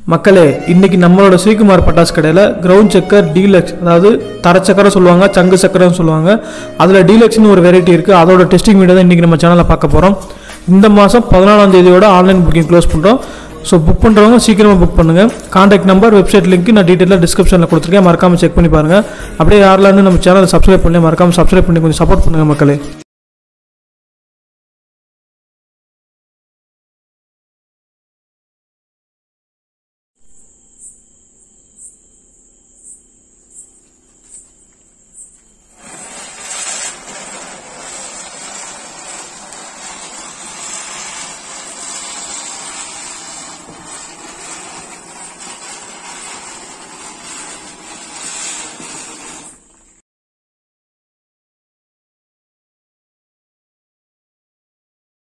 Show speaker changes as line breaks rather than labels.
மக்களே, இன்னைக்கு நம்மளோட ஸ்ரீகுமார் பட்டாசு கடையில் கிரவுண்ட் சக்கர் டீலக்ஸ், அதாவது தரச்சக்கரை சொல்லுவாங்க, சங்கு சக்கரைன்னு சொல்லுவாங்க. அதில் டீலக்ஸ்னு ஒரு வெரைட்டி இருக்குது. அதோட டெஸ்டிங் வீடியோ தான் இன்றைக்கி நம்ம சேனலில் பார்க்க போகிறோம். இந்த மாதம் 14ஆம் தேதியோட ஆன்லைன் புக்கிங் க்ளோஸ் பண்ணுறோம். ஸோ புக் பண்ணுறவங்க சீக்கிரமாக புக் பண்ணுங்கள். கான்டாக்ட் நம்பர், வெப்சைட் லிங்க் நான் டீட்டெயிலாக டிஸ்கிரிப்ஷனில் கொடுத்துருக்கேன். மறக்காமல் செக் பண்ணி பாருங்கள். அப்படியே யாரெல்லாம் நம்ம சேனலை சப்ஸ்கிரைப் பண்ணி மறக்காமல் சப்ஸ்கிரைப் பண்ணி கொஞ்சம் சப்போர்ட் பண்ணுங்கள் மக்களே.